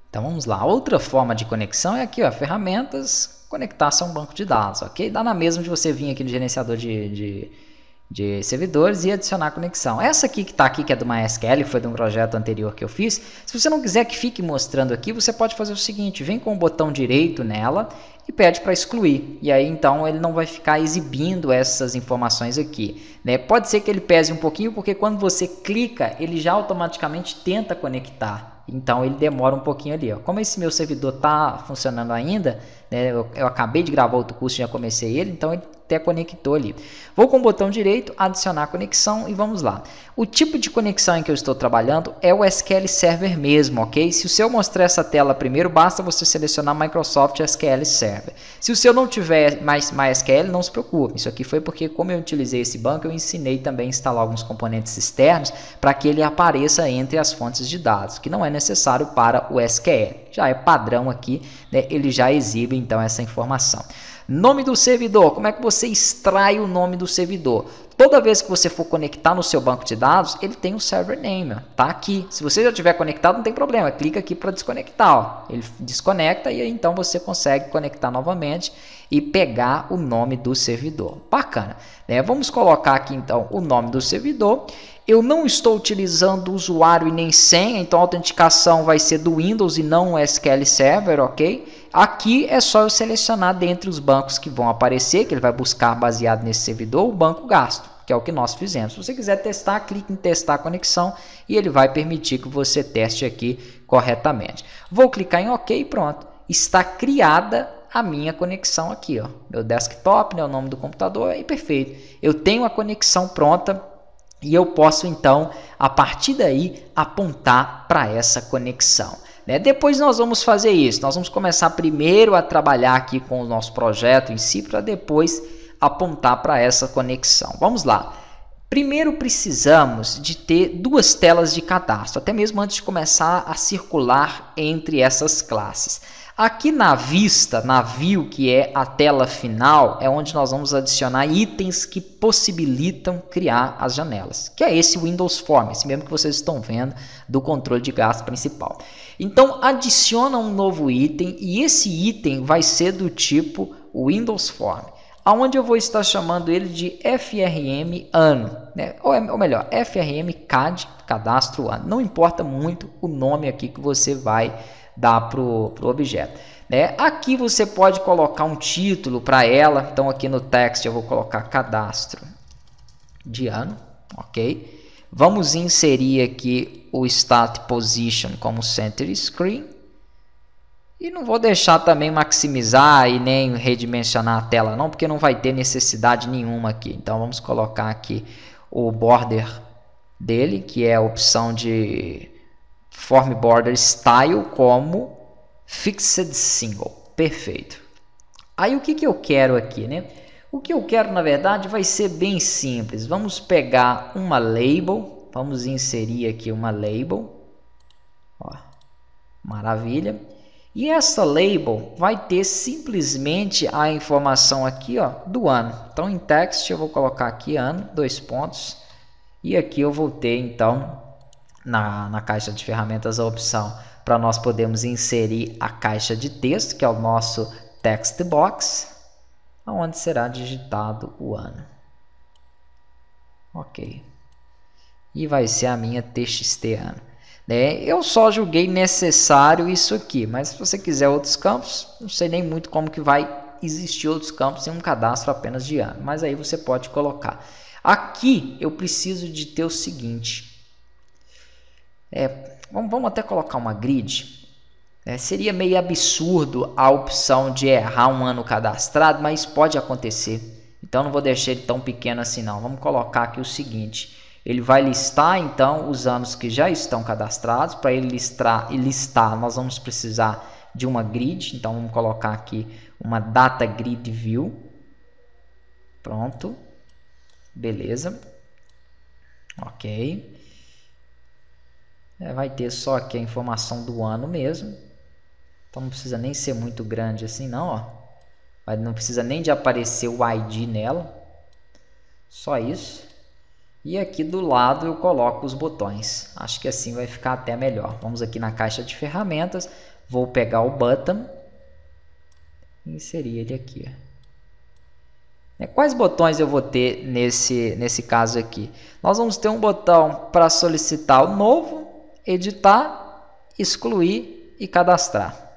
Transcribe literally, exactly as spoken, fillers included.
Então vamos lá, outra forma de conexão é aqui, ó, ferramentas, conectar-se a um banco de dados, ok? Dá na mesma de você vir aqui no gerenciador de, de, de servidores e adicionar conexão. Essa aqui que está aqui, que é do MySQL, foi de um projeto anterior que eu fiz, se você não quiser que fique mostrando aqui, você pode fazer o seguinte, vem com o botão direito nela e pede para excluir, e aí então ele não vai ficar exibindo essas informações aqui, né? Pode ser que ele pese um pouquinho, porque quando você clica, ele já automaticamente tenta conectar. Então ele demora um pouquinho ali, ó. Como esse meu servidor está funcionando ainda, né, eu, eu acabei de gravar outro curso e já comecei ele, então ele até conectou ali. Vou com o botão direito, adicionar conexão e vamos lá. O tipo de conexão em que eu estou trabalhando é o S Q L Server mesmo, ok? Se o seu mostrar essa tela primeiro, basta você selecionar Microsoft S Q L Server. Se o seu não tiver mais MySQL, não se preocupe. Isso aqui foi porque, como eu utilizei esse banco, eu ensinei também a instalar alguns componentes externos para que ele apareça entre as fontes de dados, que não é necessário para o S Q L. Já é padrão aqui, né? Ele já exibe então essa informação. Nome do servidor, como é que você extrai o nome do servidor? Toda vez que você for conectar no seu banco de dados, ele tem um server name, ó, tá aqui. Se você já tiver conectado, não tem problema, clica aqui para desconectar, ó. Ele desconecta e aí então você consegue conectar novamente e pegar o nome do servidor. Bacana, né? Vamos colocar aqui então o nome do servidor. Eu não estou utilizando usuário e nem senha, então a autenticação vai ser do Windows e não o S Q L Server, ok? Aqui é só eu selecionar dentre os bancos que vão aparecer, que ele vai buscar baseado nesse servidor, o banco gasto, que é o que nós fizemos. Se você quiser testar, clique em testar a conexão e ele vai permitir que você teste aqui corretamente. Vou clicar em OK e pronto. Está criada a minha conexão aqui, ó. Meu desktop, né, o nome do computador e perfeito. Eu tenho a conexão pronta. E eu posso, então, a partir daí, apontar para essa conexão. Né? Depois nós vamos fazer isso. Nós vamos começar primeiro a trabalhar aqui com o nosso projeto em si, para depois apontar para essa conexão. Vamos lá. Primeiro precisamos de ter duas telas de cadastro, até mesmo antes de começar a circular entre essas classes. Aqui na vista, na view, que é a tela final, é onde nós vamos adicionar itens que possibilitam criar as janelas, que é esse Windows Form, esse mesmo que vocês estão vendo do controle de gasto principal. Então, adiciona um novo item e esse item vai ser do tipo Windows Form, onde eu vou estar chamando ele de F R M ano, né? ou, é, ou melhor, F R M C A D, cadastro ano. Não importa muito o nome aqui que você vai dar para o objeto. Né? Aqui você pode colocar um título para ela, então aqui no text eu vou colocar cadastro de ano, ok? Vamos inserir aqui o Start Position como Center Screen. E não vou deixar também maximizar e nem redimensionar a tela não, porque não vai ter necessidade nenhuma aqui. Então vamos colocar aqui o border dele, que é a opção de Form Border Style como Fixed Single. Perfeito. Aí o que, que eu quero aqui, né? O que eu quero na verdade vai ser bem simples. Vamos pegar uma label, vamos inserir aqui uma label. Ó, maravilha. E essa label vai ter simplesmente a informação aqui, ó, do ano. Então em text eu vou colocar aqui ano, dois pontos. E aqui eu vou ter então na, na caixa de ferramentas a opção para nós podermos inserir a caixa de texto, que é o nosso text box, onde será digitado o ano. Ok. E vai ser a minha T X T ano. Né? Eu só julguei necessário isso aqui, mas se você quiser outros campos, não sei nem muito como que vai existir outros campos em um cadastro apenas de ano, mas aí você pode colocar. Aqui eu preciso de ter o seguinte, é, vamos, vamos até colocar uma grid. É, seria meio absurdo a opção de errar um ano cadastrado, mas pode acontecer. Então não vou deixar ele tão pequeno assim não. Vamos colocar aqui o seguinte, ele vai listar então os anos que já estão cadastrados. Para ele listar, listar, nós vamos precisar de uma grid. Então vamos colocar aqui uma data grid view. Pronto. Beleza. Ok. É, vai ter só aqui a informação do ano mesmo. Então não precisa nem ser muito grande assim não, ó. Mas não precisa nem de aparecer o I D nela. Só isso. E aqui do lado eu coloco os botões. Acho que assim vai ficar até melhor. Vamos aqui na caixa de ferramentas. Vou pegar o button e inserir ele aqui. Quais botões eu vou ter nesse, nesse caso aqui? Nós vamos ter um botão para solicitar o novo, editar, excluir e cadastrar.